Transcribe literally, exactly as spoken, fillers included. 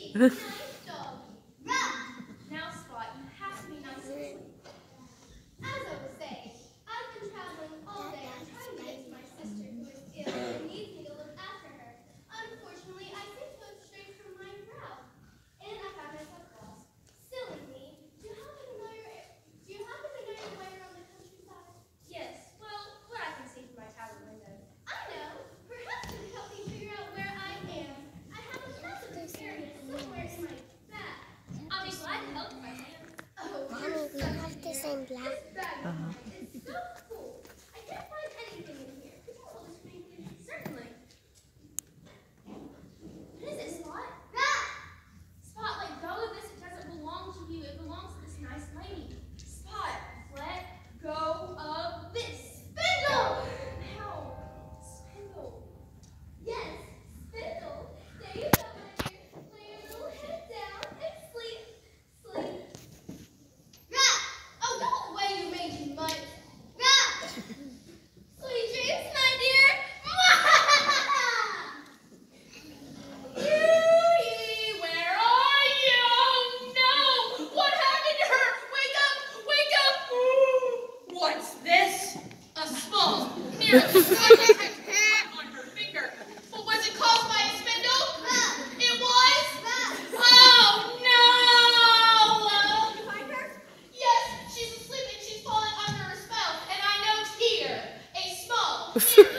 Nice doggy. Now, Spot, you have to be nice and sleep. As I was saying, I've been traveling all day and trying to get to my sister who is ill and needs me to look after her. Unfortunately, I seem to have strayed from my route, and I found myself lost. Silly me. Do you happen to know your Do you happen to know your way around the countryside? Yes. Well, what I can see from my tower window. I know. Perhaps you can help me figure out where I am. I have a map of this area somewhere in my bag. I'll be glad to help if I can. Oh, Mommy, we have the same black. Uh-huh. It's so cool. I can't find anything in here. Could you hold this for me, please? Certainly. What is it, Spot? Ah! Spot, let go of this. It doesn't belong to you. It belongs to this nice lady. Spot, let go of this. Spindle! Ow. Spindle. Yes, Spindle. There you go, my dear. Lay your little head down and sleep. Sleep. Oh, go away, you mangy mutt. Sweet dreams, my dear. Yui, where are you? Oh, no. What happened to her? Wake up. Wake up. What's this? A small, nearly on her finger. But was it caused by a spindle? It was? Oh, no. Did you find her? Yes, she's asleep and she's fallen under a spell, and I note here a small,